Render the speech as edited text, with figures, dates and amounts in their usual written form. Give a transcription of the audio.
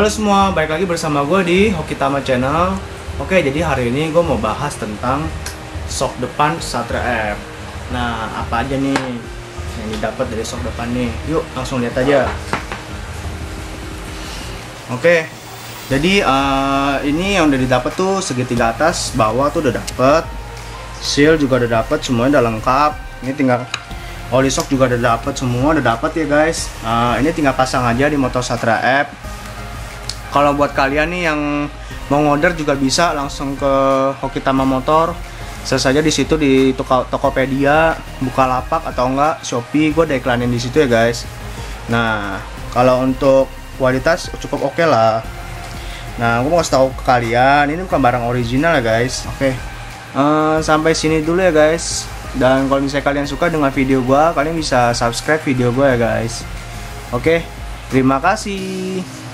Halo semua, balik lagi bersama gue di Hokitama Channel. Oke, jadi hari ini gue mau bahas tentang sok depan Satria F. Nah, apa aja nih yang didapat dari sok depan nih? Yuk, langsung lihat aja. Oke, jadi ini yang udah didapat tuh segitiga atas, bawah tuh udah dapet. Seal juga udah dapet, semuanya udah lengkap. Ini tinggal oli shock juga udah dapet, semua udah dapet ya guys. Ini tinggal pasang aja di motor Satria F. Kalau buat kalian nih yang mau order juga bisa langsung ke Hokitama Motor. Saja di situ di Tokopedia, Bukalapak atau enggak Shopee, gue udah iklanin di situ ya guys. Nah, kalau untuk kualitas cukup oke lah. Nah, gue mau kasih tahu ke kalian, ini bukan barang original ya guys. Oke. Sampai sini dulu ya guys. Dan kalau misalnya kalian suka dengan video gue, kalian bisa subscribe video gue ya guys. Oke, terima kasih.